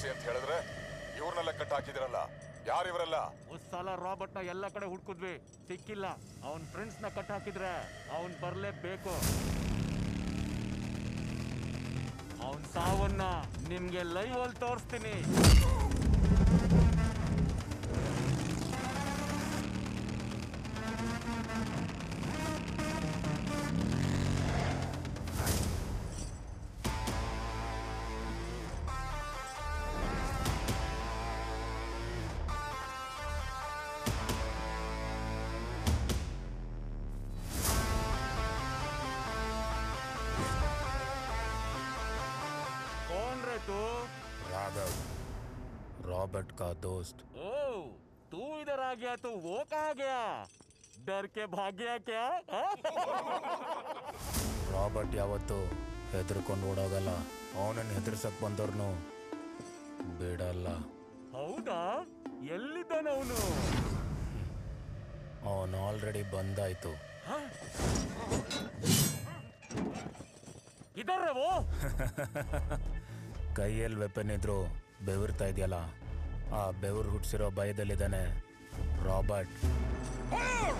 ಅಂತ ಹೇಳಿದ್ರೆ ಇವ್ರನ್ನೆಲ್ಲ ಕಟ್ ಹಾಕಿದಿರಲ್ಲ. ಯಾರಿವರೆಲ್ಲ? ಸಲ ರಾಬರ್ಟ್ ನ ಎಲ್ಲ ಕಡೆ ಹುಡ್ಕುದ್ವಿ, ಸಿಕ್ಕಿಲ್ಲ. ಅವನ್ ಫ್ರೆಂಡ್ಸ್ ನ ಕಟ್ ಹಾಕಿದ್ರೆ ಅವನ್ ಬರ್ಲೇಬೇಕು. ಅವನ್ ಸಾವನ್ನ ನಿಮ್ಗೆ ಲೈವ್ ಅಲ್ಲಿ ತೋರಿಸ್ತೀನಿ. राघव, रॉबर्ट का दोस्त। ओह, तू इधर आ गया तो वो कहाँ गया? डर के भाग गया क्या? ರಾಬರ್ಟ್ ಯಾವತ್ತು ಹೆದರ್ಕೊಂಡು ಓಡೋಗಲ್ಲ. ಅವನನ್ನು ಹೆದರ್ಸಕ್ ಬಂದವ್ರನ್ನು ಬಿಡಲ್ಲ. ಹೌದಾ? ಎಲ್ಲಿದ್ದಾನೆ ಅವನು? ಅವನು ಆಲ್ರೆಡಿ ಬಂದಾಯ್ತು. ಇದರ ಕೈಯಲ್ಲಿ ವೆಪನ್ ಇದ್ರು ಬೆವರ್ತಾ ಇದೆಯಲ್ಲ, ಆ ಬೆವರು ಹುಟ್ಟಿಸಿರೋ ಭಯದಲ್ಲಿದ್ದಾನೆ ರಾಬರ್ಟ್.